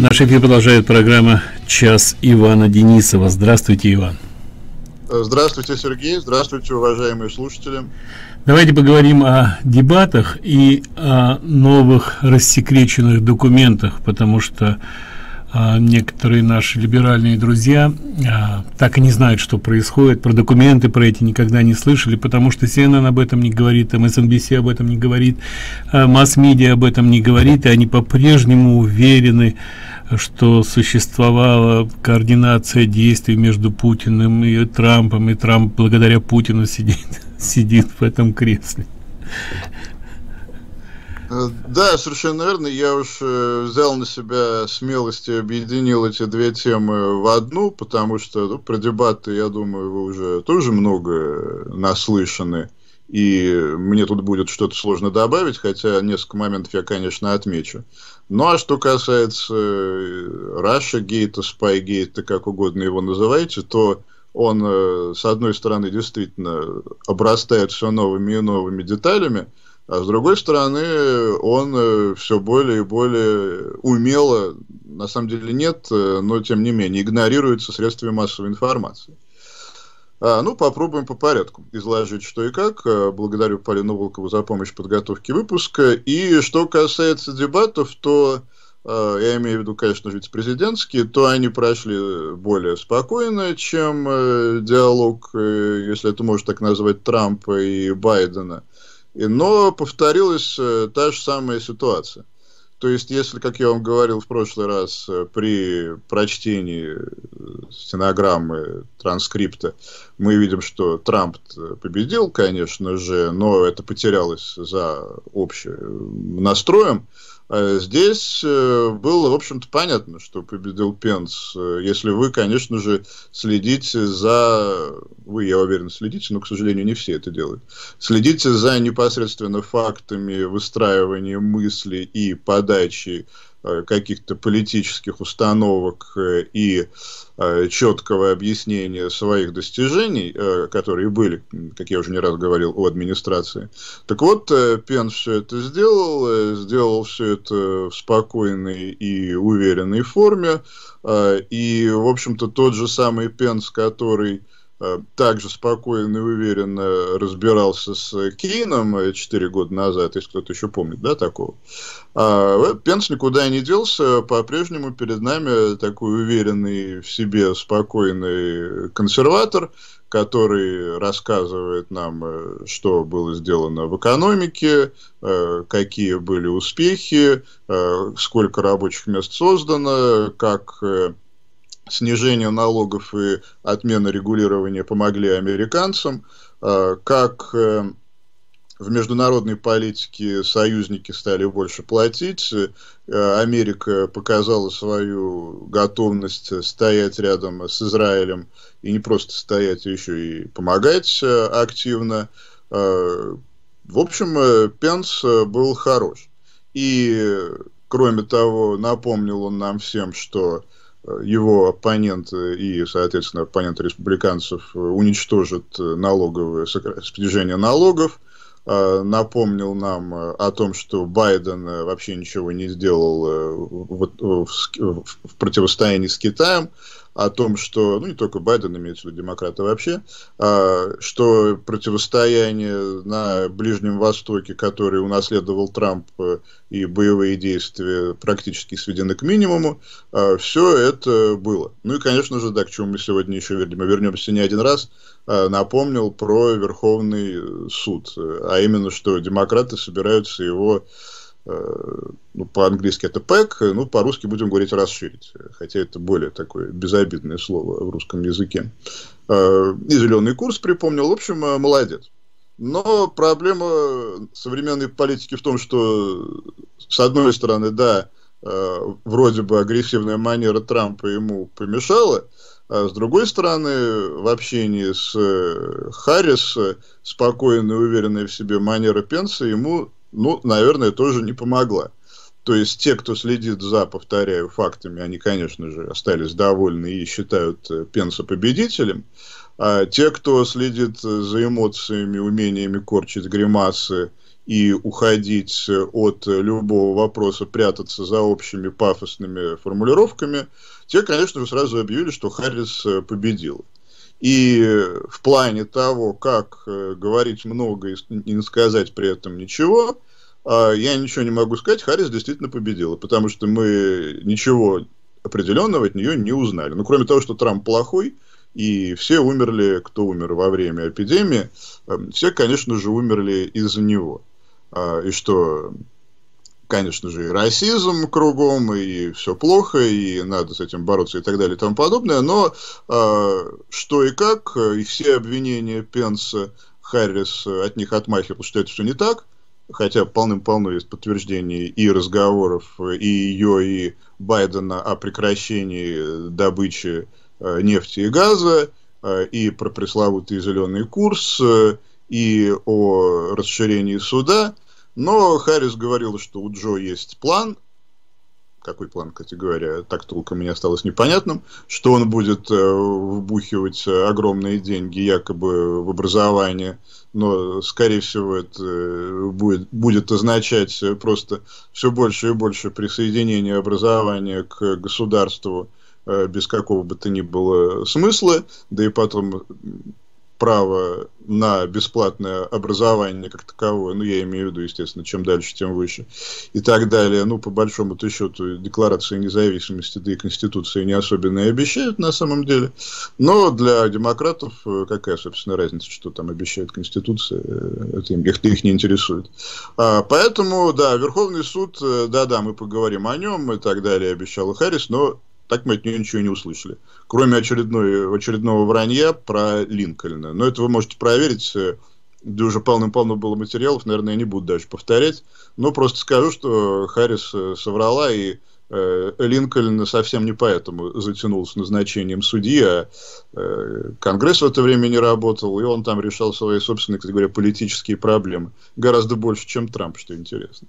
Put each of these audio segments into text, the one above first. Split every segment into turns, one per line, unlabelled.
Наш эфир продолжает программа «Час Ивана Денисова». Здравствуйте, Иван.
Здравствуйте, Сергей. Здравствуйте, уважаемые слушатели.
Давайте поговорим о дебатах и о новых рассекреченных документах, потому что некоторые наши либеральные друзья так и не знают, что происходит. Про документы про эти никогда не слышали, потому что CNN об этом не говорит, MSNBC об этом не говорит, масс-медиа об этом не говорит, и они по-прежнему уверены, что существовала координация действий между Путиным и Трампом, и Трамп благодаря Путину сидит в этом кресле.
Да, совершенно верно. Я уж взял на себя смелость и объединил эти две темы в одну, потому что про дебаты, я думаю, вы уже тоже много наслышаны, и мне тут будет что-то сложно добавить, хотя несколько моментов я, конечно, отмечу. Ну, а что касается Russiagate, Spygate, как угодно его называйте, то он, с одной стороны, действительно обрастает все новыми и новыми деталями, а с другой стороны, он все более и более умело, на самом деле нет, но тем не менее, игнорируется средствами массовой информации. Ну, попробуем по порядку изложить, что и как. Благодарю Полину Волкову за помощь в подготовке выпуска. И что касается дебатов, то, я имею в виду, конечно, вице-президентские, то они прошли более спокойно, чем диалог, если это можно так назвать, Трампа и Байдена. Но повторилась та же самая ситуация. То есть, если, как я вам говорил в прошлый раз, при прочтении стенограммы, транскрипта, мы видим, что Трамп победил, конечно же, но это потерялось за общим настроем. Здесь было, в общем-то, понятно, что победил Пенс. Если вы, конечно же, следите за... Вы, я уверен, следите, но, к сожалению, не все это делают. Следите за непосредственно фактами выстраивания мысли и подачи каких-то политических установок и четкого объяснения своих достижений, которые были, как я уже не раз говорил, у администрации. Так вот, Пенс все это сделал все это в спокойной и уверенной форме, и, в общем-то, тот же самый Пенс, который также спокойно и уверенно разбирался с Кейном 4 года назад, если кто-то еще помнит, да, такого. Пенс никуда не делся, по-прежнему перед нами такой уверенный в себе, спокойный консерватор, который рассказывает нам, что было сделано в экономике, какие были успехи, сколько рабочих мест создано, как снижение налогов и отмена регулирования помогли американцам, как в международной политике союзники стали больше платить, Америка показала свою готовность стоять рядом с Израилем, и не просто стоять, а еще и помогать активно. В общем, Пенс был хорош. И, кроме того, напомнил он нам всем, что его оппоненты и, соответственно, оппоненты республиканцев уничтожат снижение налогов. Напомнил нам о том, что Байден вообще ничего не сделал в противостоянии с Китаем, о том, что, ну не только Байден, имеется в виду демократы вообще, что противостояние на Ближнем Востоке, которое унаследовал Трамп, и боевые действия практически сведены к минимуму, все это было. Ну и, конечно же, да, к чему мы сегодня еще вернемся не один раз, напомнил про Верховный суд, а именно, что демократы собираются его, ну, по-английски это ПЭК, ну, по-русски будем говорить расширить, хотя это более такое безобидное слово в русском языке. И зеленый курс припомнил, в общем, молодец. Но проблема современной политики в том, что, с одной стороны, да, вроде бы агрессивная манера Трампа ему помешала, а с другой стороны, в общении с Харрис спокойная и уверенная в себе манера Пенса ему, ну, наверное, тоже не помогла. То есть те, кто следит за, повторяю, фактами, они, конечно же, остались довольны и считают Пенса победителем. А те, кто следит за эмоциями, умениями корчить гримасы и уходить от любого вопроса, прятаться за общими пафосными формулировками, те, конечно же, сразу объявили, что Харрис победил. И в плане того, как говорить много и не сказать при этом ничего, я ничего не могу сказать, Харрис действительно победила, потому что мы ничего определенного от нее не узнали. Ну, кроме того, что Трамп плохой, и все умерли, кто умер во время эпидемии, все, конечно же, умерли из-за него. И что, конечно же, и расизм кругом, и все плохо, и надо с этим бороться, и так далее, и тому подобное. Но что и как, и все обвинения Пенса, Харрис от них отмахивал, что это все не так, хотя полным-полно есть подтверждений и разговоров и ее, и Байдена о прекращении добычи нефти и газа, и про пресловутый зеленый курс, и о расширении суда. Но Харрис говорил, что у Джо есть план. Какой план, кстати говоря, так толком мне осталось непонятным, что он будет вбухивать огромные деньги якобы в образование, но, скорее всего, это будет означать просто все больше и больше присоединения образования к государству без какого бы то ни было смысла, да и потом право на бесплатное образование как таковое, ну, я имею в виду, естественно, чем дальше, тем выше, и так далее. Ну, по большому-то счету, Декларация независимости, да и Конституция не особенно и обещают на самом деле. Но для демократов какая, собственно, разница, что там обещает Конституция, это их не интересует. Поэтому, да, Верховный суд, да-да, мы поговорим о нем и так далее, обещал Харрис, но так мы от нее ничего не услышали. Кроме очередного вранья про Линкольна. Но это вы можете проверить. Да уже полным-полно было материалов. Наверное, я не буду дальше повторять. Но просто скажу, что Харрис соврала. И Линкольн совсем не поэтому затянул с назначением судьи. А Конгресс в это время не работал. И он там решал свои собственные, кстати говоря, политические проблемы. Гораздо больше, чем Трамп, что интересно.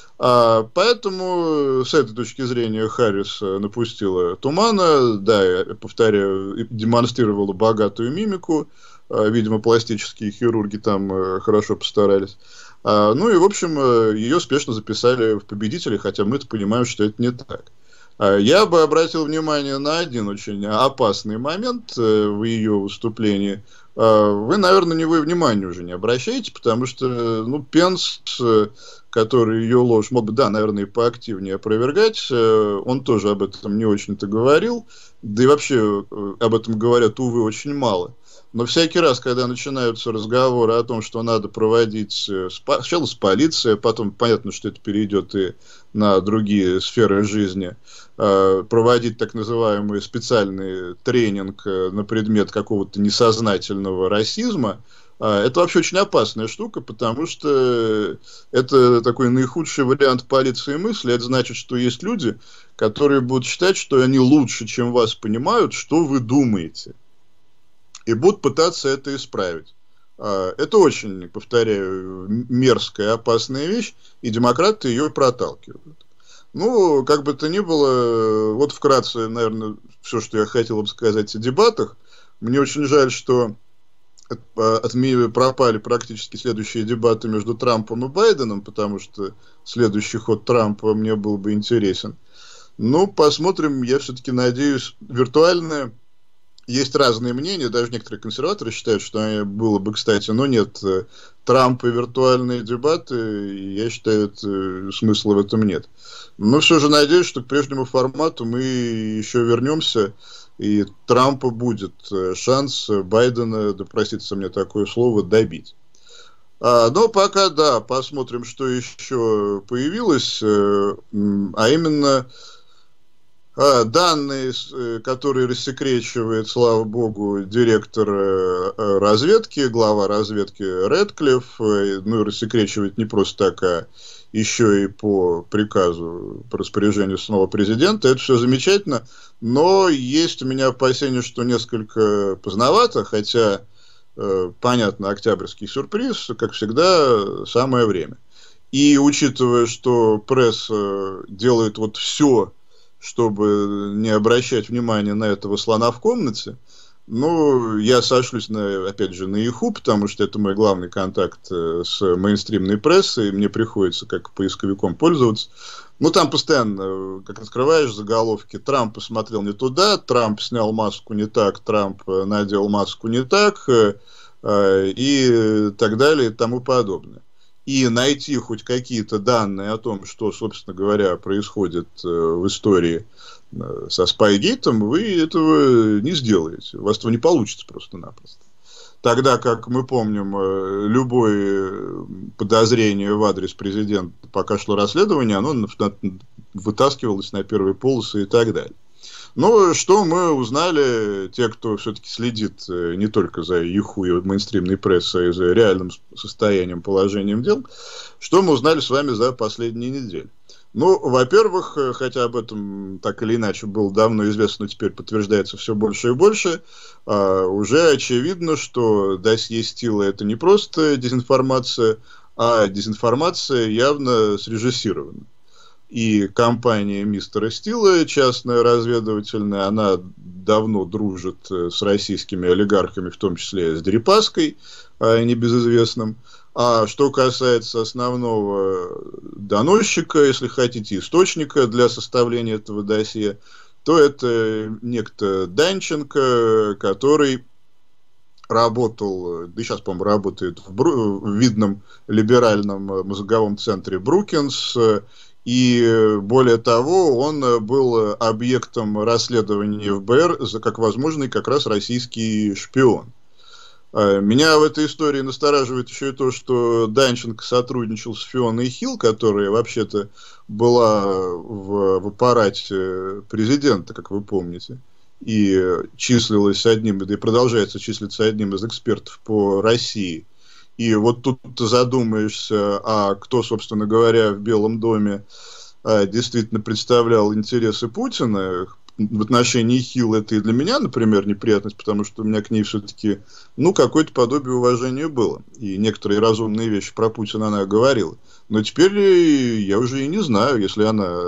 Поэтому с этой точки зрения Харрис напустила тумана, да, я повторяю, демонстрировала богатую мимику, видимо, пластические хирурги там хорошо постарались. Ну и, в общем, ее спешно записали в победителей, хотя мы-то понимаем, что это не так. Я бы обратил внимание на один очень опасный момент в ее выступлении. Вы, наверное, на него и внимания уже не обращаете, потому что, ну, Пенс, который ее ложь мог бы, да, наверное, и поактивнее опровергать, он тоже об этом не очень-то говорил, да и вообще об этом говорят, увы, очень мало. Но всякий раз, когда начинаются разговоры о том, что надо проводить сначала с полицией, потом понятно, что это перейдет и на другие сферы жизни, проводить так называемый специальный тренинг на предмет какого-то несознательного расизма, это вообще очень опасная штука, потому что это такой наихудший вариант полиции мысли. Это значит, что есть люди, которые будут считать, что они лучше, чем вас понимают, что вы думаете. И будут пытаться это исправить. Это очень, повторяю, мерзкая, опасная вещь, и демократы ее проталкивают. Ну, как бы то ни было, вот вкратце, наверное, все, что я хотел бы сказать о дебатах. Мне очень жаль, что пропали практически следующие дебаты между Трампом и Байденом, потому что следующий ход Трампа мне был бы интересен. Ну, посмотрим, я все-таки надеюсь, виртуальное. Есть разные мнения, даже некоторые консерваторы считают, что было бы, кстати, но нет, Трамп и виртуальные дебаты, я считаю, смысла в этом нет. Но все же надеюсь, что к прежнему формату мы еще вернемся, и Трампа будет шанс Байдена, да простится мне такое слово, добить. Но пока, да, посмотрим, что еще появилось, а именно данные, которые рассекречивает, слава богу, директор разведки, глава разведки Рэдклифф, ну и рассекречивает не просто так, а еще и по приказу, по распоряжению самого президента. Это все замечательно, но есть у меня опасение, что несколько поздновато, хотя, понятно, октябрьский сюрприз, как всегда, самое время. И учитывая, что пресса делает вот все, чтобы не обращать внимания на этого слона в комнате, Ну, я сошлюсь, опять же, на ИХУ, потому что это мой главный контакт с мейнстримной прессой, и мне приходится как поисковиком пользоваться. Ну, там постоянно, как открываешь заголовки, Трамп посмотрел не туда, Трамп снял маску не так, Трамп надел маску не так, и так далее, и тому подобное. И найти хоть какие-то данные о том, что, собственно говоря, происходит в истории со Спайгейтом, вы этого не сделаете. У вас этого не получится просто-напросто. Тогда, как мы помним, любое подозрение в адрес президента, пока шло расследование, оно вытаскивалось на первые полосы и так далее. Но что мы узнали, те, кто все-таки следит не только за ИХУ и мейнстримной прессой, а и за реальным состоянием, положением дел, что мы узнали с вами за последние недели? Ну, во-первых, хотя об этом так или иначе было давно известно, но теперь подтверждается все больше и больше, уже очевидно, что досье Стила — это не просто дезинформация, а дезинформация явно срежиссирована. И компания мистера Стила, частная разведывательная, она давно дружит с российскими олигархами, в том числе с Дерипаской, небезызвестным. А что касается основного доносчика, если хотите, источника для составления этого досье, то это некто Данченко, который работал, да и сейчас, по-моему, работает в видном либеральном мозговом центре Брукинс, и более того, он был объектом расследования ФБР как возможный как раз российский шпион. Меня в этой истории настораживает еще и то, что Данченко сотрудничал с Фионой Хилл, которая вообще-то была в аппарате президента, как вы помните, и числилась одним, да и продолжается числиться одним из экспертов по России. И вот тут ты задумаешься, а кто, собственно говоря, в Белом доме действительно представлял интересы Путина. В отношении Хилл это и для меня, например, неприятность, потому что у меня к ней все-таки, ну, какое-то подобие уважения было. И некоторые разумные вещи про Путина она говорила. Но теперь я уже и не знаю, если она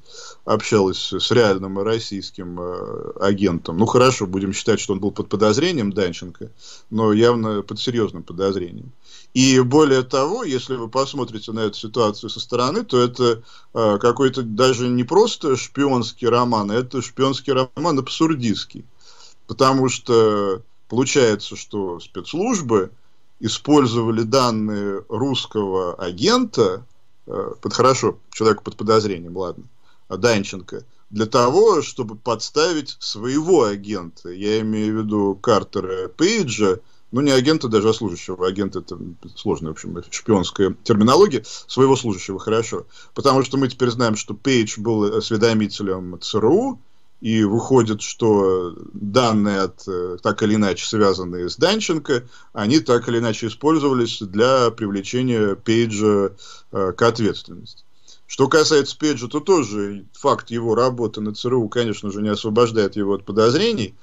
общалась с реальным российским агентом. Ну, хорошо, будем считать, что он был под подозрением, Данченко, но явно под серьезным подозрением. И более того, если вы посмотрите на эту ситуацию со стороны, то это какой-то даже не просто шпионский роман, а это шпионский роман абсурдистский. Потому что получается, что спецслужбы использовали данные русского агента, хорошо, человека под подозрением, ладно, Данченко, для того, чтобы подставить своего агента. Я имею в виду Картера Пейджа, ну, не агента даже, а служащего. Агент — это сложная, в общем, шпионская терминология. Своего служащего, хорошо. Потому что мы теперь знаем, что Пейдж был осведомителем ЦРУ, и выходит, что данные, так или иначе связанные с Данченко, они так или иначе использовались для привлечения Пейджа к ответственности. Что касается Пейджа, то тоже факт его работы на ЦРУ, конечно же, не освобождает его от подозрений,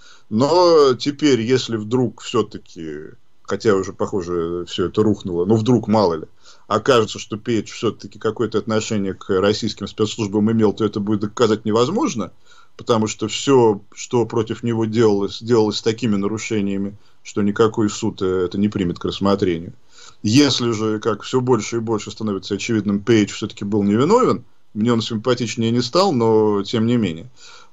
но теперь, если вдруг все-таки, хотя уже, похоже, все это рухнуло, но вдруг, мало ли, окажется, что Пейдж все-таки какое-то отношение к российским спецслужбам имел, то это будет доказать невозможно, потому что все, что против него делалось с такими нарушениями, что никакой суд это не примет к рассмотрению. Если же, как все больше и больше становится очевидным, Пейдж все-таки был невиновен, мне он симпатичнее не стал, но тем не менее,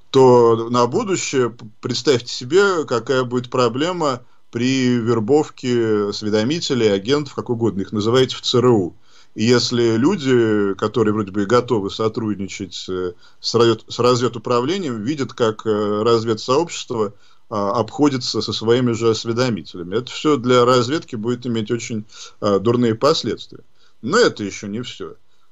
то на будущее представьте себе, какая будет проблема при вербовке осведомителей, агентов, как угодно их называете, в ЦРУ. И если люди, которые вроде бы и готовы сотрудничать с разведуправлением, видят, как разведсообщество обходится со своими же осведомителями. Это все для разведки будет иметь очень дурные последствия. Но это еще не все.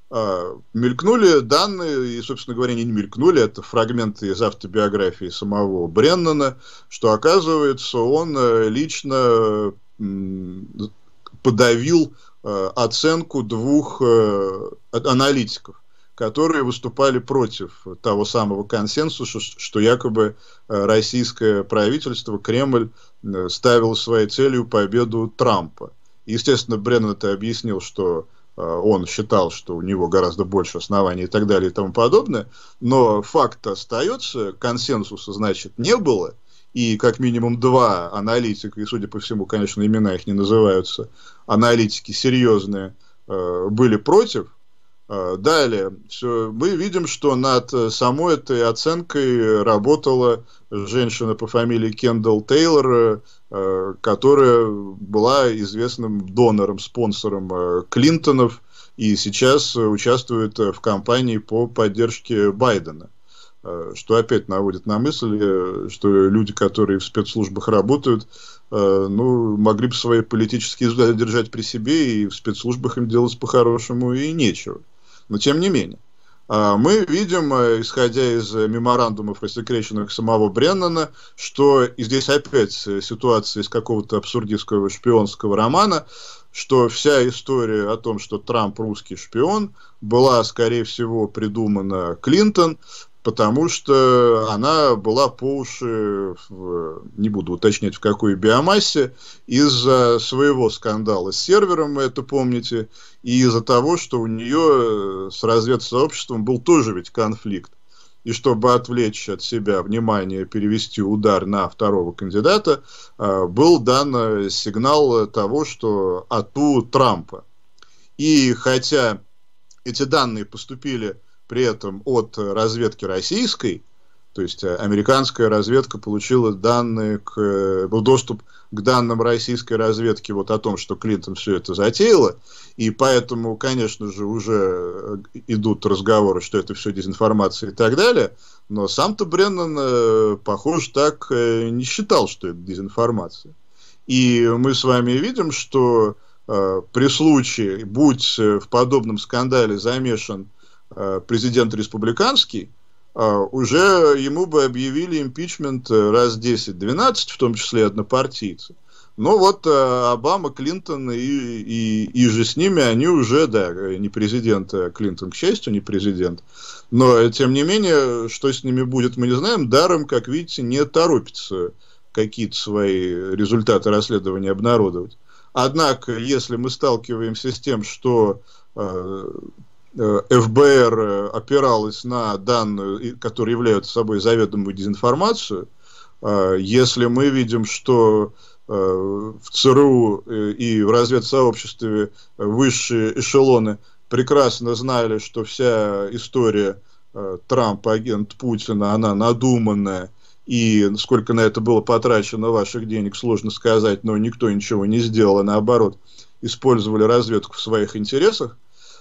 Мелькнули данные, и, собственно говоря, не мелькнули, это фрагменты из автобиографии самого Бреннана, что, оказывается, он лично подавил оценку двух аналитиков, которые выступали против того самого консенсуса, что якобы российское правительство, Кремль, ставило своей целью победу Трампа. Естественно, Бреннан это объяснил, что он считал, что у него гораздо больше оснований и так далее и тому подобное, но факт остается, консенсуса, значит, не было, и как минимум 2 аналитика, и, судя по всему, конечно, имена их не называются, аналитики серьезные, были против. Далее, мы видим, что над самой этой оценкой работала женщина по фамилии Кендалл Тейлор, которая была известным донором, спонсором Клинтонов, и сейчас участвует в кампании по поддержке Байдена. Что опять наводит на мысль, что люди, которые в спецслужбах работают, могли бы свои политические взгляды держать при себе, и в спецслужбах им делать по-хорошему и нечего. Но тем не менее. Мы видим, исходя из меморандумов, рассекреченных самого Бреннана, что и здесь опять ситуация из какого-то абсурдистского шпионского романа, что вся история о том, что Трамп русский шпион, была, скорее всего, придумана Клинтон, потому что она была по уши, не буду уточнять в какой биомассе, из-за своего скандала с сервером, вы это помните, и из-за того, что у нее с разведсообществом был тоже ведь конфликт. И чтобы отвлечь от себя внимание, перевести удар на второго кандидата, был дан сигнал того, что ату Трампа. И хотя эти данные поступили при этом от разведки российской, то есть американская разведка получила был доступ к данным российской разведки вот о том, что Клинтон все это затеяла, и поэтому, конечно же, уже идут разговоры, что это все дезинформация и так далее, но сам-то Бреннан, похоже, так не считал, что это дезинформация. И мы с вами видим, что при случае, будь в подобном скандале замешан президент республиканский, уже ему бы объявили импичмент раз 10-12, в том числе однопартийцы. Но вот Обама, Клинтон и же с ними, они уже, да, не президент, а Клинтон, к счастью, не президент. Но, тем не менее, что с ними будет, мы не знаем. Даром, как видите, не торопится какие-то свои результаты расследования обнародовать. Однако, если мы сталкиваемся с тем, что ФБР опиралась на данные, которые являются собой заведомую дезинформацию, если мы видим, что в ЦРУ и в разведсообществе высшие эшелоны прекрасно знали, что вся история Трамп, агент Путина, она надуманная, и сколько на это было потрачено ваших денег, сложно сказать, но никто ничего не сделал, а наоборот, использовали разведку в своих интересах,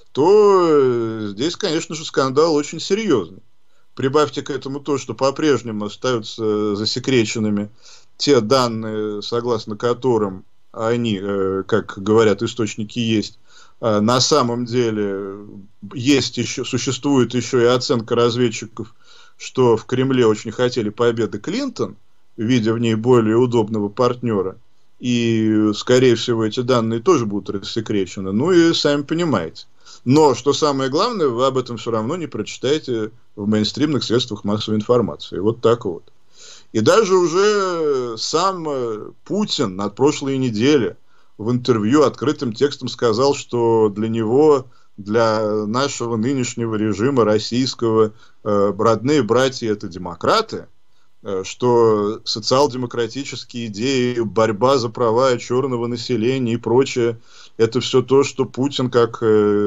то здесь, конечно же, скандал очень серьезный. Прибавьте к этому то, что по-прежнему остаются засекреченными те данные, согласно которым они, как говорят источники, есть. На самом деле существует еще и оценка разведчиков, что в Кремле очень хотели победы Клинтон, видя в ней более удобного партнера. И, скорее всего, эти данные тоже будут рассекречены. Ну и сами понимаете. Но, что самое главное, вы об этом все равно не прочитаете в мейнстримных средствах массовой информации. Вот так вот. И даже уже сам Путин на прошлой неделе в интервью открытым текстом сказал, что для него, для нашего нынешнего режима российского, родные братья – это демократы, что социал-демократические идеи, борьба за права черного населения и прочее – это все то, что Путин, как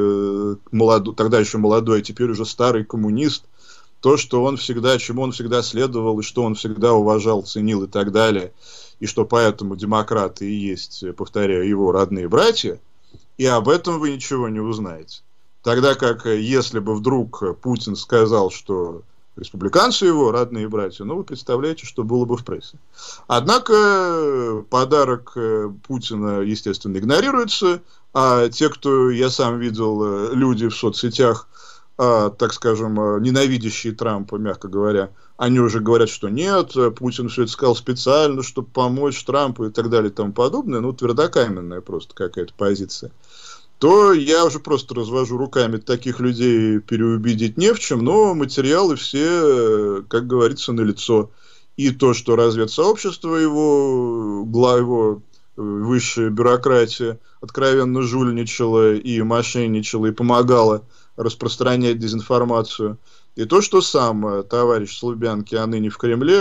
тогда еще молодой, а теперь уже старый коммунист, то, что он всегда, чему он всегда следовал, и что он всегда уважал, ценил и так далее, и что поэтому демократы и есть, повторяю, его родные братья, и об этом вы ничего не узнаете. Тогда как, если бы вдруг Путин сказал, что республиканцы его родные братья, ну, вы представляете, что было бы в прессе. Однако подарок Путина, естественно, игнорируется, а те, кто, я сам видел, люди в соцсетях, так скажем, ненавидящие Трампа, мягко говоря, они уже говорят, что нет, Путин все это сказал специально, чтобы помочь Трампу и так далее и тому подобное, ну, твердокаменная просто какая-то позиция. То я уже просто развожу руками, таких людей переубедить не в чем, но материалы все, как говорится, налицо. И то, что разведсообщество его высшая бюрократия откровенно жульничала и мошенничала, и помогала распространять дезинформацию. И то, что сам товарищ с Лубянки, а ныне в Кремле,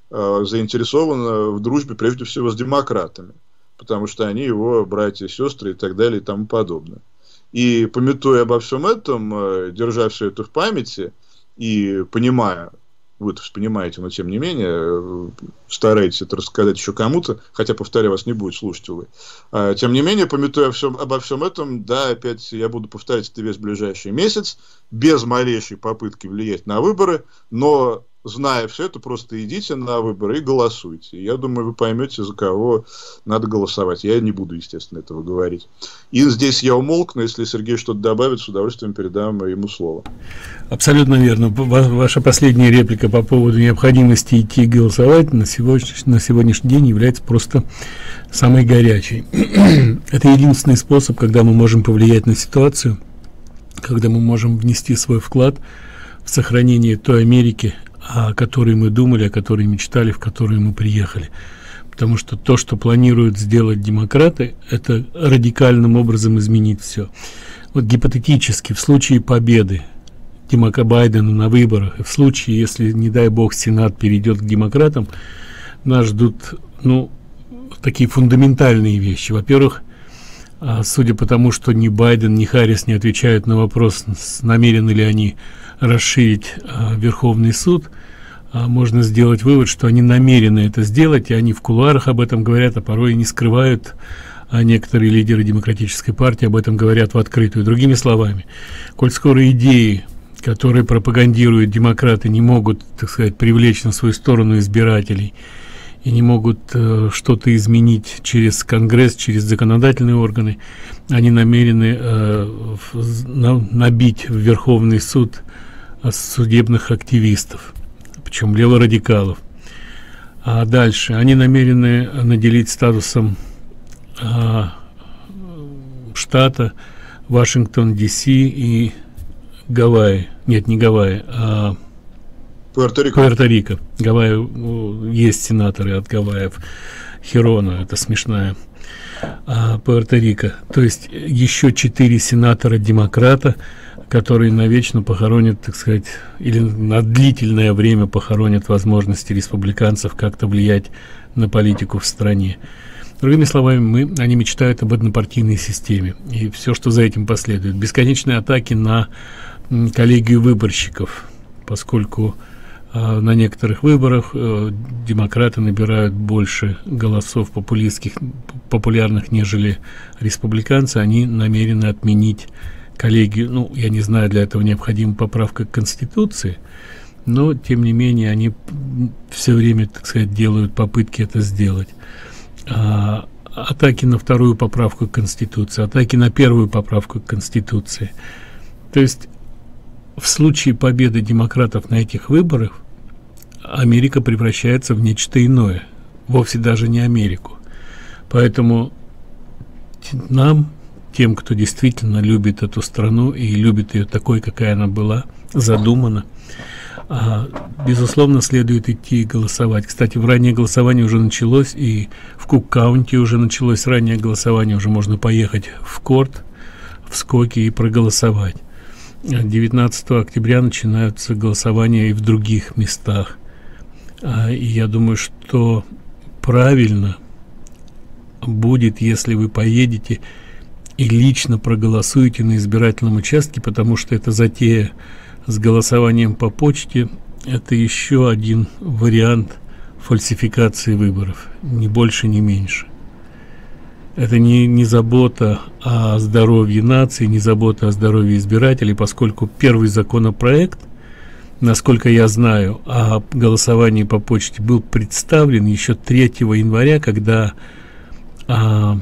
заинтересована в дружбе прежде всего с демократами, потому что они его братья, сестры и так далее и тому подобное. И памятуя обо всем этом, держа все это в памяти и понимая, вы это понимаете, но тем не менее стараетесь это рассказать еще кому-то, хотя, повторяю, вас не будет слушать, увы. Тем не менее, памятуя обо всем этом, да, опять я буду повторять это весь ближайший месяц, без малейшей попытки влиять на выборы, но зная все это, просто идите на выборы и голосуйте. Я думаю, вы поймете, за кого надо голосовать. Я не буду, естественно, этого говорить. И здесь я умолкну, если Сергей что-то добавит, с удовольствием передам ему слово.
Абсолютно верно. Ваша последняя реплика по поводу необходимости идти голосовать на сегодняшний день является просто самой горячей. Это единственный способ, когда мы можем повлиять на ситуацию, когда мы можем внести свой вклад в сохранение той Америки, о которой мы думали, о которой мечтали, в которую мы приехали. Потому что то, что планируют сделать демократы, это радикальным образом изменить все. Вот гипотетически, в случае победы Байдена на выборах, и в случае, если, не дай бог, Сенат перейдет к демократам, нас ждут, такие фундаментальные вещи. Во-первых, судя по тому, что ни Байден, ни Харрис не отвечают на вопрос, намерены ли они расширить Верховный суд, можно сделать вывод, что они намерены это сделать, и они в кулуарах об этом говорят, а порой и не скрывают, а некоторые лидеры демократической партии об этом говорят в открытую. Другими словами, коль скоро идеи, которые пропагандируют демократы, не могут, так сказать, привлечь на свою сторону избирателей и не могут что-то изменить через Конгресс, через законодательные органы, они намерены набить в Верховный суд судебных активистов, причем леворадикалов. А дальше они намерены наделить статусом штата Вашингтон, Д.С. и Гавайи. Нет, не Гавайи, а Пуэрто-Рико. Гавайи, есть сенаторы от Гавайев. Хирона, это смешная. Пуэрто-Рико. То есть еще 4 сенатора-демократа, которые навечно похоронят, так сказать, или на длительное время похоронят возможности республиканцев как-то влиять на политику в стране. Другими словами, они мечтают об однопартийной системе. И все, что за этим последует. Бесконечные атаки на коллегию выборщиков, поскольку на некоторых выборах демократы набирают больше голосов популярных, нежели республиканцы. Они намерены отменить коллегию. Я не знаю, для этого необходима поправка к Конституции, но, тем не менее, они все время, так сказать, делают попытки это сделать. Атаки на вторую поправку к Конституции, атаки на первую поправку к Конституции. То есть, в случае победы демократов на этих выборах, Америка превращается в нечто иное, вовсе даже не Америку. Поэтому нам, тем, кто действительно любит эту страну и любит ее такой, какая она была задумана, безусловно, следует идти и голосовать. Кстати, раннее голосование уже началось, и в Кук-каунти уже началось раннее голосование, уже можно поехать в Корт, в Скоки и проголосовать. 19 октября начинаются голосования и в других местах. И я думаю, что правильно будет, если вы поедете и лично проголосуете на избирательном участке, потому что эта затея с голосованием по почте – это еще один вариант фальсификации выборов, ни больше, ни меньше. Это не забота о здоровье нации, не забота о здоровье избирателей, поскольку первый законопроект, насколько я знаю, о голосовании по почте был представлен еще 3 января, когда о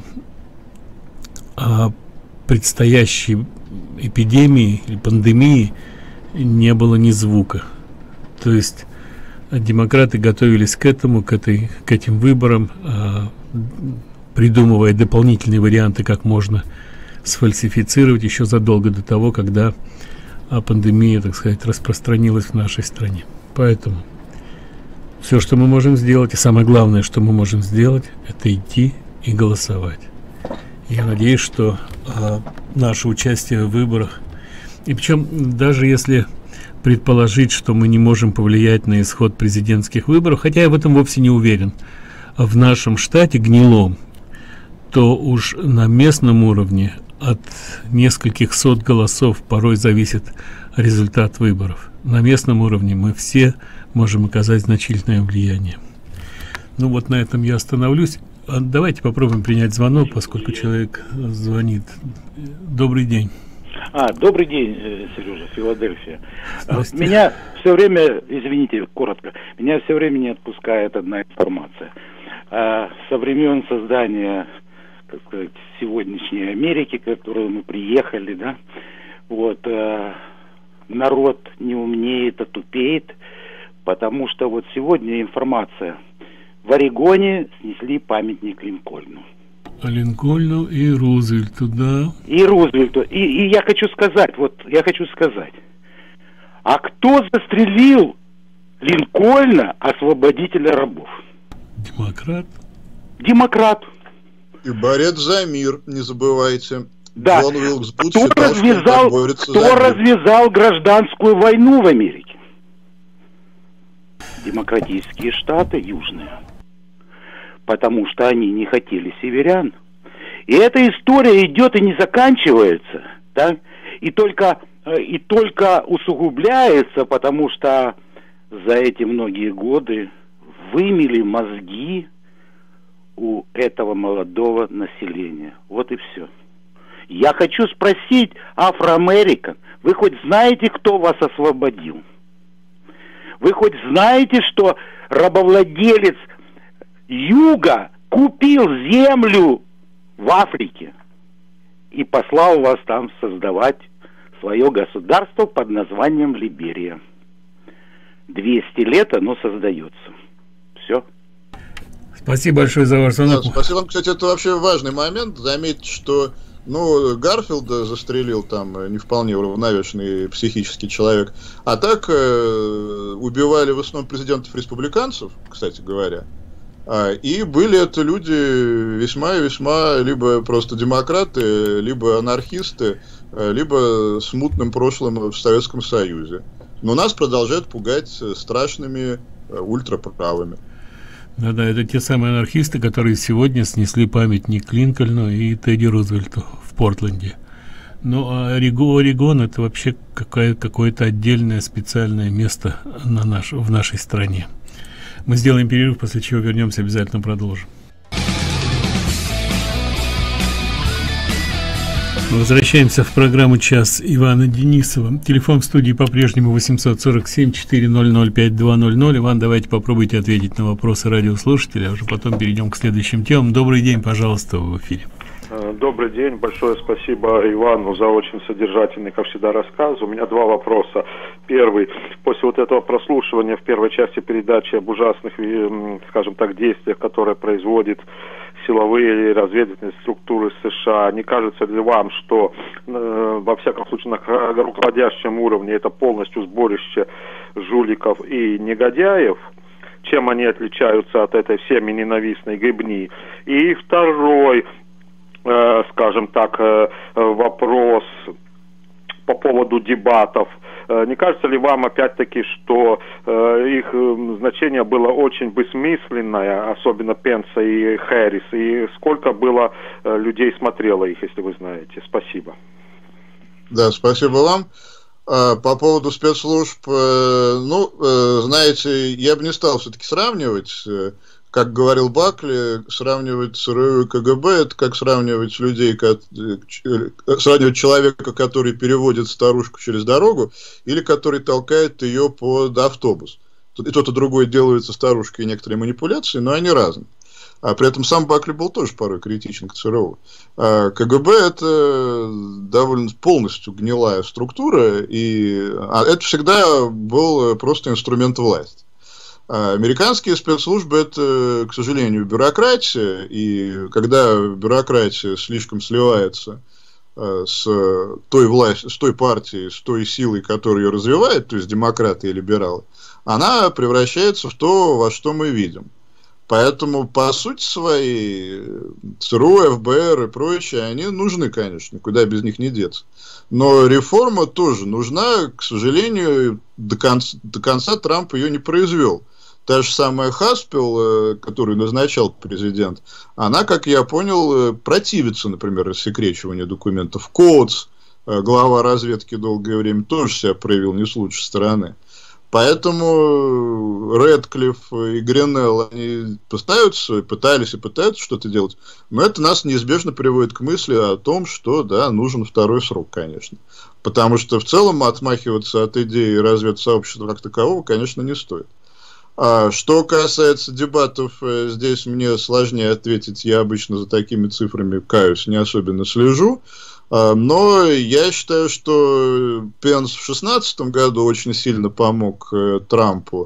предстоящей эпидемии или пандемии не было ни звука. То есть демократы готовились к этому, к этим выборам, придумывая дополнительные варианты, как можно сфальсифицировать еще задолго до того, когда пандемия, так сказать, распространилась в нашей стране. Поэтому все, что мы можем сделать, и самое главное, что мы можем сделать, это идти и голосовать. Я надеюсь, что наше участие в выборах, и причем даже если предположить, что мы не можем повлиять на исход президентских выборов, хотя я в этом вовсе не уверен. В нашем штате гнилом, то уж на местном уровне от нескольких сот голосов порой зависит результат выборов. На местном уровне мы все можем оказать значительное влияние. Ну вот на этом я остановлюсь. Давайте попробуем принять звонок, поскольку человек звонит. Добрый день.
Добрый день, Сережа, Филадельфия. Меня все время, извините, коротко, меня все время не отпускает одна информация. Со времен создания, как сказать, сегодняшней Америки, к которой мы приехали, да, вот, народ не умнеет, а тупеет, потому что вот сегодня информация: в Орегоне снесли памятник Линкольну.
Линкольну и Рузвельту, да.
И Рузвельту. И я хочу сказать, а кто застрелил Линкольна, освободителя рабов?
Демократ.
Демократ.
И борец за мир, не забывайте.
Да.
Джон Уилкс Бут
Кто
считал,
развязал гражданскую войну в Америке? Демократические штаты южные. Потому что они не хотели северян. И эта история идет и не заканчивается, да? И только усугубляется, потому что за эти многие годы вымели мозги у этого молодого населения. Вот и все. Я хочу спросить, афроамерикан, вы хоть знаете, кто вас освободил? Вы хоть знаете, что рабовладелец Юга купил землю в Африке и послал вас там создавать свое государство под названием Либерия? 200 лет оно создается. Все.
Спасибо большое за ваш звонок.
Да, спасибо вам. Кстати, это вообще важный момент. Заметьте, что Гарфилда застрелил там не вполне уравновешенный психический человек. А так убивали в основном президентов-республиканцев, кстати говоря. И были это люди весьма и весьма либо просто демократы, либо анархисты, либо с мутным прошлым в Советском Союзе. Но нас продолжают пугать страшными ультраправыми.
Да, это те самые анархисты, которые сегодня снесли памятник Линкольну и Тедди Рузвельту в Портленде. Ну, а Орегон — это вообще какое-то отдельное специальное место в нашей стране. Мы сделаем перерыв, после чего вернемся, обязательно продолжим. Мы возвращаемся в программу «Час» Ивана Денисова. Телефон в студии по-прежнему 847-400-5200. Иван, давайте попробуйте ответить на вопросы радиослушателя, а уже потом перейдем к следующим темам. Добрый день, пожалуйста, в эфире.
Добрый день, большое спасибо Ивану за очень содержательный, как всегда, рассказ. У меня два вопроса. Первый: после вот этого прослушивания в первой части передачи об ужасных, скажем так, действиях, которые производят силовые или разведывательные структуры США, не кажется ли вам, что во всяком случае на руководящем уровне это полностью сборище жуликов и негодяев? Чем они отличаются от этой всеми ненавистной гибни? И второй, скажем так, вопрос по поводу дебатов. Не кажется ли вам, опять-таки, что их значение было очень бессмысленное, особенно Пенса и Хэррис, и сколько было людей смотрело их, если вы знаете? Спасибо.
Да, спасибо вам. По поводу спецслужб, знаете, я бы не стал все-таки сравнивать. Как говорил Бакли, сравнивать ЦРУ и КГБ — это как сравнивать сравнивать человека, который переводит старушку через дорогу, или который толкает ее под автобус. И тот, и другой делают со старушкой некоторые манипуляции, но они разные. А при этом сам Бакли был тоже порой критичен к ЦРУ. КГБ — это довольно полностью гнилая структура, и это всегда был просто инструмент власти. Американские спецслужбы — это, к сожалению, бюрократия, и когда бюрократия слишком сливается с той властью, с той партией, с той силой, которая ее развивает, то есть демократы и либералы, она превращается в то, во что мы видим. Поэтому, по сути своей, ЦРУ, ФБР и прочее, они нужны, конечно, куда без них не деться. Но реформа тоже нужна, к сожалению, до конца Трамп ее не произвел. Та же самая Хаспел, которую назначал президент, она, как я понял, противится, например, рассекречиванию документов. Коутс, глава разведки долгое время, тоже себя проявил не с лучшей стороны. Поэтому Рэдклифф и Гринелл, они пытались и пытаются что-то делать, но это нас неизбежно приводит к мысли о том, что, да, нужен второй срок, конечно. Потому что в целом отмахиваться от идеи разведсообщества как такового, конечно, не стоит. А что касается дебатов, здесь мне сложнее ответить, я обычно за такими цифрами, каюсь, не особенно слежу. Но я считаю, что Пенс в 2016 году очень сильно помог Трампу.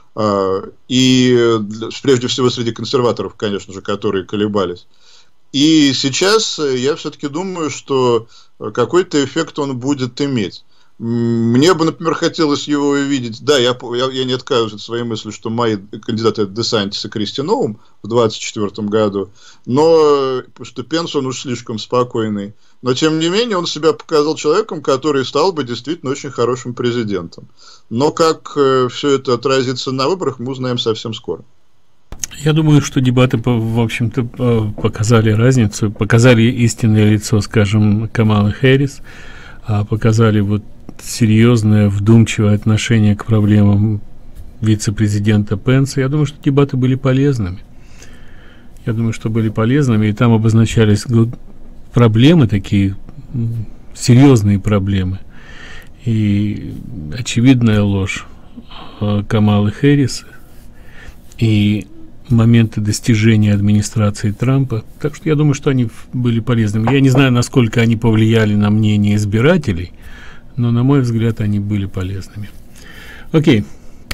И прежде всего среди консерваторов, конечно же, которые колебались. И сейчас я все-таки думаю, что какой-то эффект он будет иметь. Мне бы, например, хотелось его увидеть. Да, я не отказываюсь от своей мысли, что мои кандидаты это Десантис и Кристи Ноум в 2024 году. Но что Пенс, он уж слишком спокойный. Но, тем не менее, он себя показал человеком, который стал бы действительно очень хорошим президентом. Но как все это отразится на выборах, мы узнаем совсем скоро.
Я думаю, что дебаты, в общем-то, показали разницу, показали истинное лицо, скажем, Камалы Хэррис, показали вот серьезное, вдумчивое отношение к проблемам вице-президента Пенса. Я думаю, что дебаты были полезными. И там обозначались проблемы такие, серьезные проблемы. И очевидная ложь Камалы Хэррис и моменты достижения администрации Трампа. Так что я думаю, что они были полезными. Я не знаю, насколько они повлияли на мнение избирателей, но, на мой взгляд, они были полезными. Окей.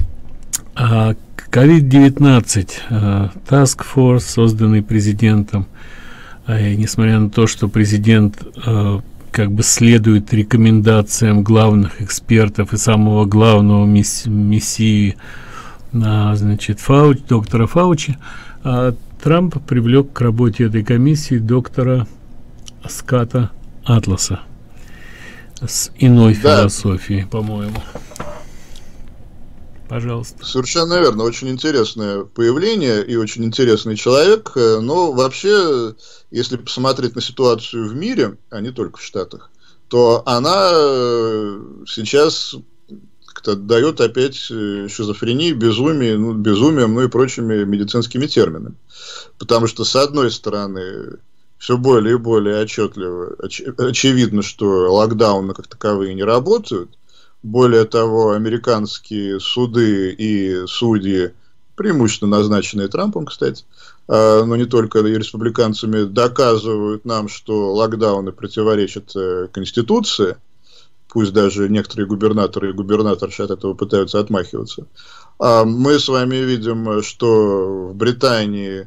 COVID-19. Task Force, созданный президентом. И несмотря на то, что президент как бы следует рекомендациям главных экспертов и самого главного мессии, значит, доктора Фаучи, Трамп привлек к работе этой комиссии доктора Скотта Атласа с иной философией, по-моему. Пожалуйста.
Совершенно верно. Очень интересное появление и очень интересный человек. Но вообще, если посмотреть на ситуацию в мире, а не только в Штатах, то она сейчас как-то дает опять шизофрении, безумием, ну и прочими медицинскими терминами. Потому что, с одной стороны, все более и более отчетливо, очевидно, что локдауны как таковые не работают. Более того, американские суды и судьи, преимущественно назначенные Трампом, кстати, но не только и республиканцами, доказывают нам, что локдауны противоречат Конституции. Пусть даже некоторые губернаторы и губернаторши от этого пытаются отмахиваться. Мы с вами видим, что в Британии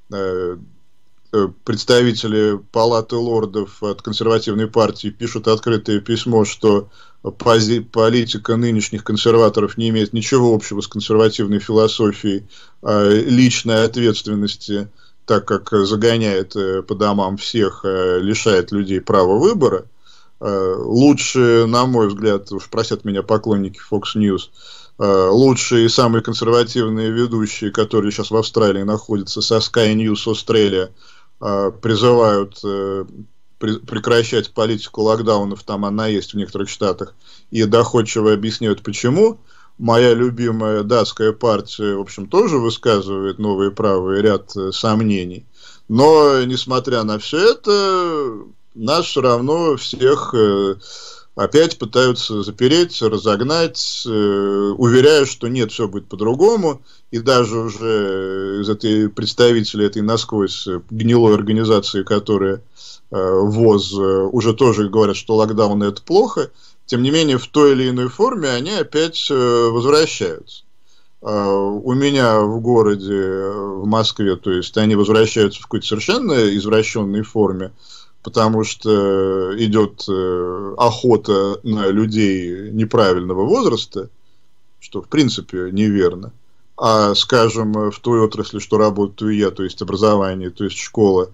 представители Палаты лордов от консервативной партии пишут открытое письмо, что политика нынешних консерваторов не имеет ничего общего с консервативной философией личной ответственности, так как загоняет по домам всех, лишает людей права выбора. Лучше, на мой взгляд, уж просят меня поклонники Fox News, лучшие и самые консервативные ведущие, которые сейчас в Австралии находятся, со Sky News Australia, призывают прекращать политику локдаунов, там она есть в некоторых штатах, и доходчиво объясняют, почему. Моя любимая датская партия, в общем, тоже высказывает новые правые ряд сомнений. Но, несмотря на все это, нас все равно всех опять пытаются запереть, разогнать, уверяя, что нет, все будет по-другому. И даже уже из этой представители этой насквозь гнилой организации, которая ВОЗ, уже тоже говорят, что локдауны это плохо. Тем не менее, в той или иной форме они опять возвращаются. У меня в городе, в Москве, то есть они возвращаются в какой-то совершенно извращенной форме, потому что идет охота на людей неправильного возраста, что в принципе неверно. А, скажем, в той отрасли, что работаю я, то есть образование, то есть школа,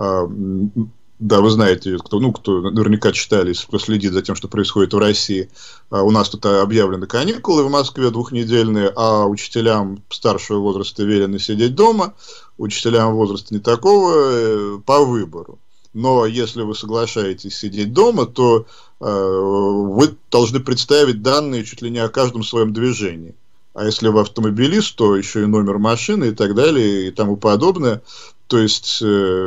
да, вы знаете, кто наверняка читали, кто следит за тем, что происходит в России, у нас тут объявлены каникулы в Москве двухнедельные, а учителям старшего возраста велено сидеть дома, учителям возраста не такого по выбору. Но если вы соглашаетесь сидеть дома, то вы должны представить данные чуть ли не о каждом своем движении. А если вы автомобилист, то еще и номер машины и так далее и тому подобное. То есть,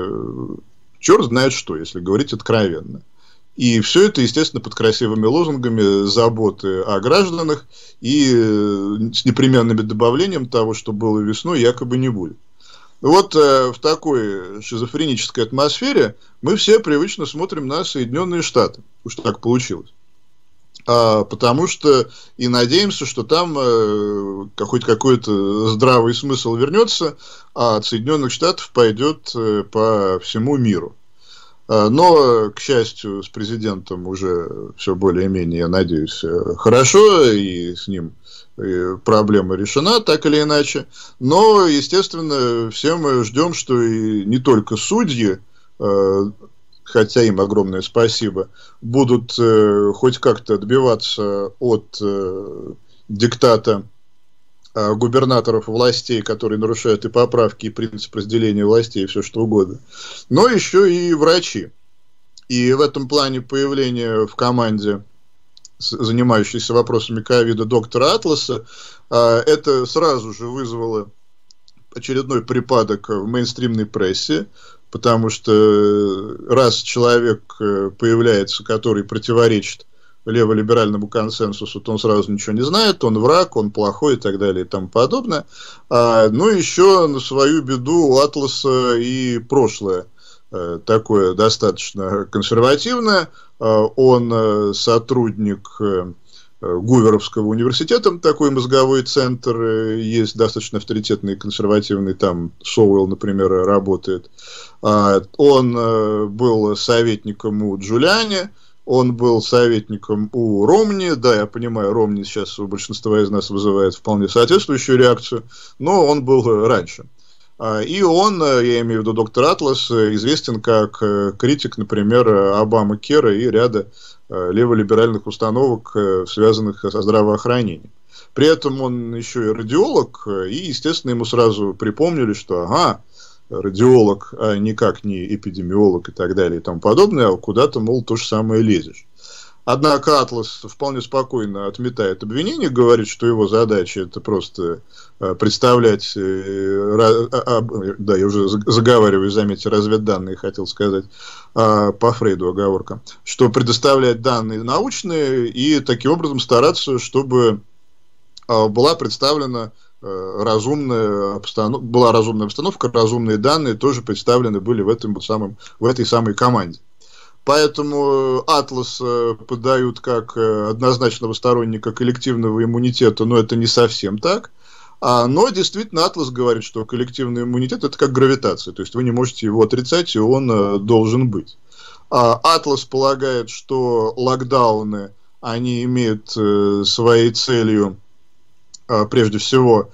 черт знает что, если говорить откровенно. И все это, естественно, под красивыми лозунгами заботы о гражданах и с непременным добавлением того, что было весной, якобы не будет. Вот в такой шизофренической атмосфере мы все привычно смотрим на Соединенные Штаты. Уж так получилось. Потому что и надеемся, что там хоть какой-то здравый смысл вернется, а от Соединенных Штатов пойдет по всему миру. Но, к счастью, с президентом уже все более-менее, я надеюсь, хорошо, и с ним проблема решена, так или иначе. Но, естественно, все мы ждем, что и не только судьи, хотя им огромное спасибо, будут хоть как-то отбиваться от диктата губернаторов властей, которые нарушают и поправки, и принцип разделения властей, и все что угодно, но еще и врачи. И в этом плане появление в команде, занимающейся вопросами ковида, доктора Атласа, это сразу же вызвало очередной припадок в мейнстримной прессе, потому что раз человек появляется, который противоречит леволиберальному консенсусу, то он сразу ничего не знает, он враг, он плохой и так далее и тому подобное. Ну, еще на свою беду у Атласа и прошлое такое достаточно консервативное. Он сотрудник Гуверовского университета, такой мозговой центр, есть достаточно авторитетный, консервативный, там Соуэлл, например, работает. Он был советником у Джулиани, он был советником у Ромни, да, я понимаю, Ромни сейчас у большинства из нас вызывает вполне соответствующую реакцию, но он был раньше. И он, я имею в виду доктор Атлас, известен как критик, например, Обама-Кера и ряда леволиберальных установок, связанных со здравоохранением. При этом он еще и радиолог, и, естественно, ему сразу припомнили, что, ага, радиолог, а никак не эпидемиолог и так далее и тому подобное, а куда-то, мол, то же самое лезешь. Однако Атлас вполне спокойно отметает обвинение, говорит, что его задача это просто представлять, да, я уже заговариваю, заметьте, разведданные, хотел сказать, по Фрейду оговорка, что предоставлять данные научные и таким образом стараться, чтобы была представлена разумная обстановка, разумные данные тоже представлены были в этой самой команде. Поэтому Атлас подают как однозначного сторонника коллективного иммунитета, но это не совсем так. Но действительно Атлас говорит, что коллективный иммунитет это как гравитация, то есть вы не можете его отрицать, и он должен быть. Атлас полагает, что локдауны, они имеют своей целью прежде всего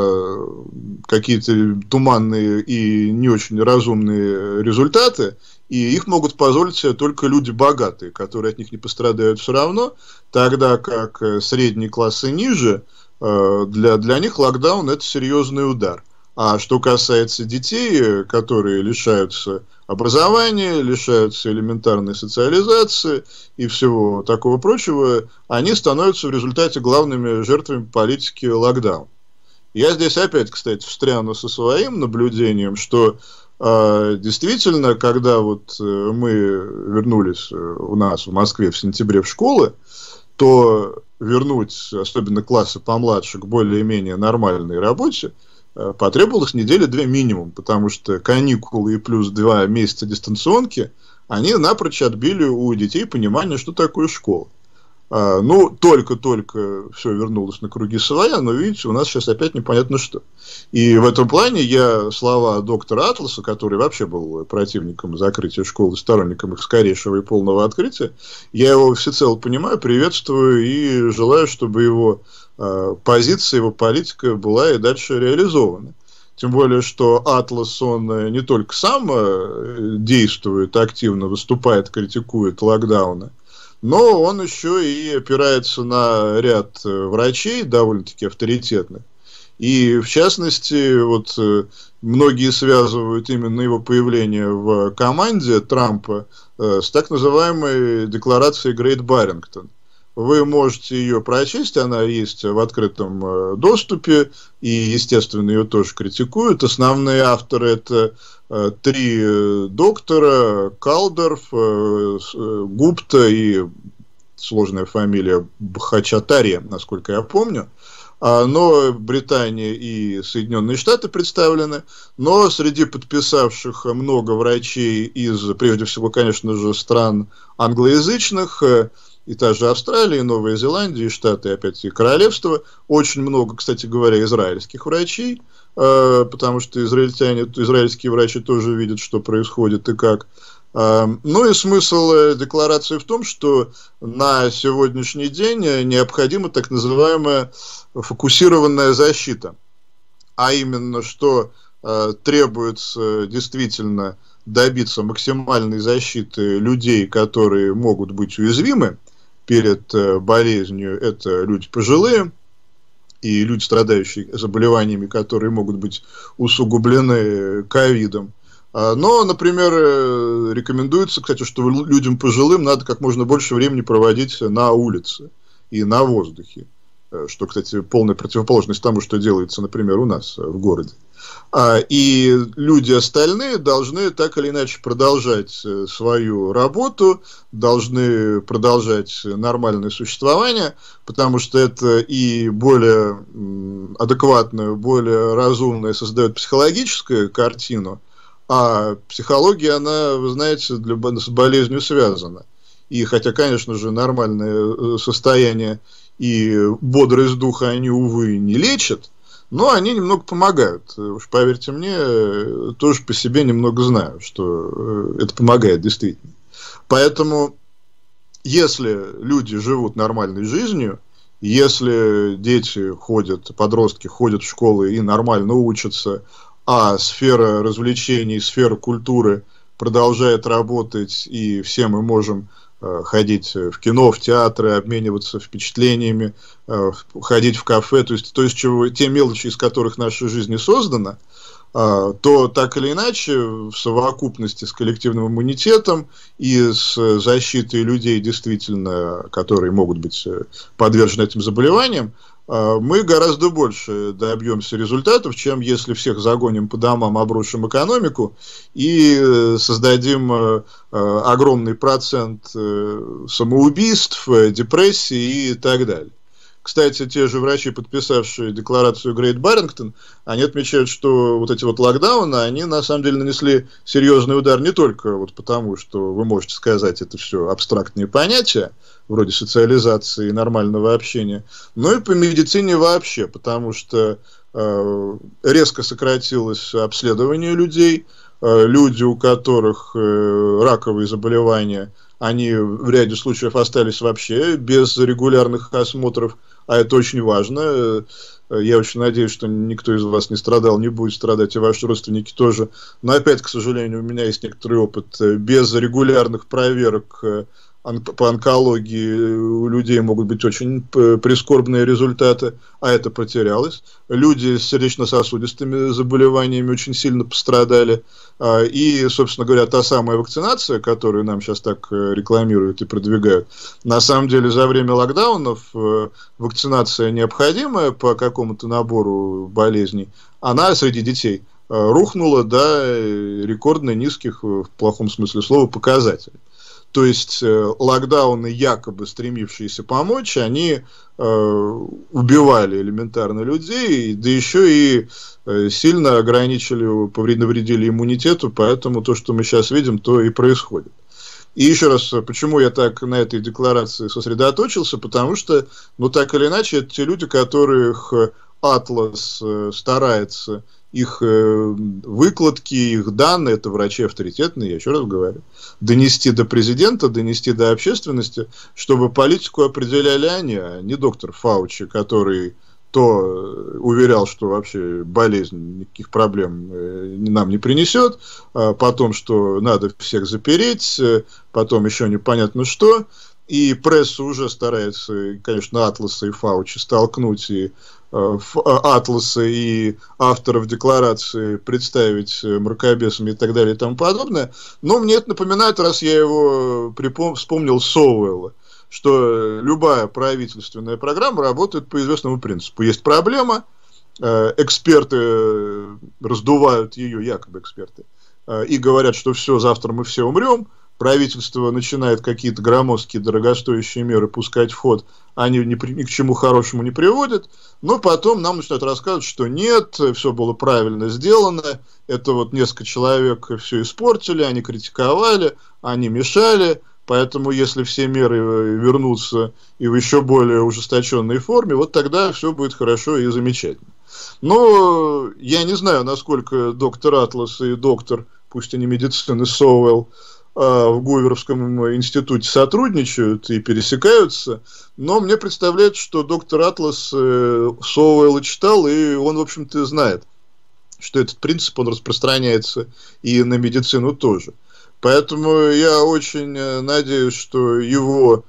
какие-то туманные и не очень разумные результаты, и их могут позволить себе только люди богатые, которые от них не пострадают все равно, тогда как средний класс и ниже, для них локдаун это серьезный удар. А что касается детей, которые лишаются образования, лишаются элементарной социализации и всего такого прочего, они становятся в результате главными жертвами политики локдауна. Я здесь опять, кстати, встряну со своим наблюдением, что действительно, когда вот мы вернулись у нас в Москве в сентябре в школы, то вернуть, особенно классы помладше, к более-менее нормальной работе потребовалось недели-две минимум, потому что каникулы и плюс 2 месяца дистанционки, они напрочь отбили у детей понимание, что такое школа. Ну, только-только все вернулось на круги своя, но, видите, у нас сейчас опять непонятно что. И в этом плане я слова доктора Атласа, который вообще был противником закрытия школы, сторонником их скорейшего и полного открытия, я его всецело понимаю, приветствую и желаю, чтобы его позиция, его политика была и дальше реализована. Тем более, что Атлас, он не только сам действует активно, выступает, критикует локдауны, но он еще и опирается на ряд врачей, довольно-таки авторитетных. И, в частности, вот многие связывают именно его появление в команде Трампа с так называемой декларацией Грейт Баррингтон. Вы можете ее прочесть, она есть в открытом доступе, и, естественно, ее тоже критикуют. Основные авторы — это 3 доктора: Калдорф, Гупта и сложная фамилия Бхачатарья, насколько я помню. Но Британия и Соединенные Штаты представлены, но среди подписавших много врачей из, прежде всего, конечно же, стран англоязычных, и та же Австралия, и Новая Зеландия, и Штаты, и опять-таки Королевство. Очень много, кстати говоря, израильских врачей, потому что израильские врачи тоже видят, что происходит и как. Ну и смысл декларации в том, что на сегодняшний день необходима так называемая фокусированная защита. А именно, что требуется действительно добиться максимальной защиты людей, которые могут быть уязвимы перед болезнью. Это люди пожилые и люди, страдающие заболеваниями, которые могут быть усугублены ковидом. Но, например, рекомендуется, кстати, что людям пожилым надо как можно больше времени проводить на улице и на воздухе, что, кстати, полная противоположность тому, что делается, например, у нас в городе. И люди остальные должны так или иначе продолжать свою работу, должны продолжать нормальное существование, потому что это и более адекватную, более разумную создает психологическую картину, а психология, она, вы знаете, с болезнью связана. И хотя, конечно же, нормальное состояние и бодрость духа они, увы, не лечат, но они немного помогают. Уж поверьте мне, тоже по себе немного знаю, что это помогает действительно. Поэтому, если люди живут нормальной жизнью, если дети ходят, подростки ходят в школы и нормально учатся, а сфера развлечений, сфера культуры продолжает работать, и все мы можем ходить в кино, в театры, обмениваться впечатлениями, ходить в кафе, то есть те мелочи, из которых наша жизнь и создана, то так или иначе в совокупности с коллективным иммунитетом и с защитой людей, действительно, которые могут быть подвержены этим заболеваниям, мы гораздо больше добьемся результатов, чем если всех загоним по домам, обрушим экономику и создадим огромный процент самоубийств, депрессий и так далее. Кстати, те же врачи, подписавшие декларацию Грейт Баррингтон, они отмечают, что вот эти вот локдауны, они на самом деле нанесли серьезный удар не только вот потому, что вы можете сказать, это все абстрактные понятия, вроде социализации и нормального общения, но и по медицине вообще, потому что резко сократилось обследование людей, люди, у которых раковые заболевания, они в ряде случаев остались вообще без регулярных осмотров, а это очень важно. Я очень надеюсь, что никто из вас не страдал, не будет страдать, и ваши родственники тоже. Но опять, к сожалению, у меня есть некоторый опыт. Без регулярных проверок по онкологии у людей могут быть очень прискорбные результаты, а это потерялось. Люди с сердечно-сосудистыми заболеваниями очень сильно пострадали. И, собственно говоря, та самая вакцинация, которую нам сейчас так рекламируют и продвигают, на самом деле за время локдаунов вакцинация необходимая по какому-то набору болезней, она среди детей рухнула до рекордно низких, в плохом смысле слова, показателей. То есть локдауны, якобы стремившиеся помочь, они убивали элементарно людей, да еще и сильно ограничили, навредили иммунитету, поэтому то, что мы сейчас видим, то и происходит. И еще раз, почему я так на этой декларации сосредоточился, потому что, ну так или иначе, это те люди, которых Атлас старается их выкладки, их данные, это врачи авторитетные, я еще раз говорю, донести до президента, донести до общественности, чтобы политику определяли они, а не доктор Фаучи, который то уверял, что вообще болезнь никаких проблем нам не принесет, а потом, что надо всех запереть, потом еще непонятно что. И пресса уже старается, конечно, Атласа и Фаучи столкнуть, и Атласа и авторов декларации представить мракобесами и так далее и тому подобное. Но мне это напоминает, раз я его вспомнил, Соуэлла, что любая правительственная программа работает по известному принципу. Есть проблема, эксперты раздувают ее, якобы эксперты, и говорят, что все, завтра мы все умрем. Правительство начинает какие-то громоздкие, дорогостоящие меры пускать в ход, они ни к чему хорошему не приводят, но потом нам начинают рассказывать, что нет, все было правильно сделано, это вот несколько человек все испортили, они критиковали, они мешали, поэтому если все меры вернутся и в еще более ужесточенной форме, вот тогда все будет хорошо и замечательно. Но я не знаю, насколько доктор Атлас и доктор, пусть и не медицины, Соуэлл, в Гуверовском институте сотрудничают и пересекаются, но мне представляется, что доктор Атлас Соуэлла читал, и он, в общем-то, знает, что этот принцип, он распространяется и на медицину тоже. Поэтому я очень надеюсь, что его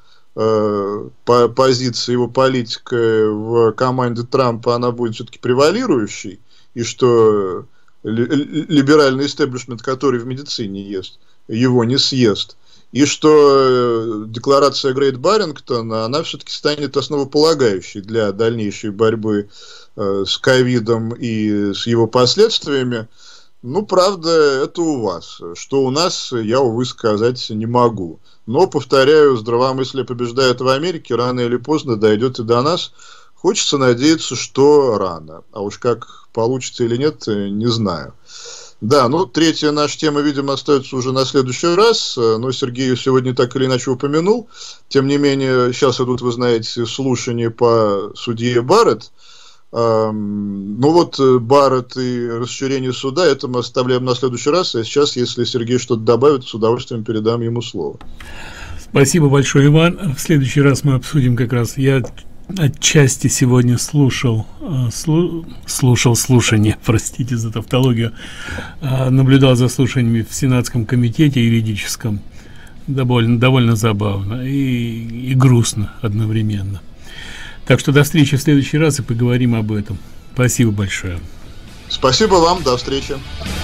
позиция, его политика в команде Трампа, она будет все-таки превалирующей, и что либеральный истеблишмент, который в медицине есть, его не съест. И что декларация Грейт-Баррингтона, она все-таки станет основополагающей для дальнейшей борьбы с ковидом и с его последствиями. Ну, правда, это у вас. Что у нас, я, увы, сказать не могу. Но, повторяю, здравомыслие побеждает в Америке, рано или поздно дойдет и до нас. Хочется надеяться, что рано. А уж как получится или нет, не знаю. Да, ну, третья наша тема, видимо, остается уже на следующий раз, но Сергей ее сегодня так или иначе упомянул. Тем не менее, сейчас идут, вы знаете, слушания по судье Барретт. Ну вот, Барретт и расширение суда, это мы оставляем на следующий раз, а сейчас, если Сергей что-то добавит, с удовольствием передам ему слово.
Спасибо большое, Иван. В следующий раз мы обсудим как раз, я отчасти сегодня слушал слушание, простите за тавтологию, наблюдал за слушаниями в Сенатском комитете юридическом, довольно забавно и грустно одновременно. Так что до встречи в следующий раз и поговорим об этом. Спасибо большое.
Спасибо вам, до встречи.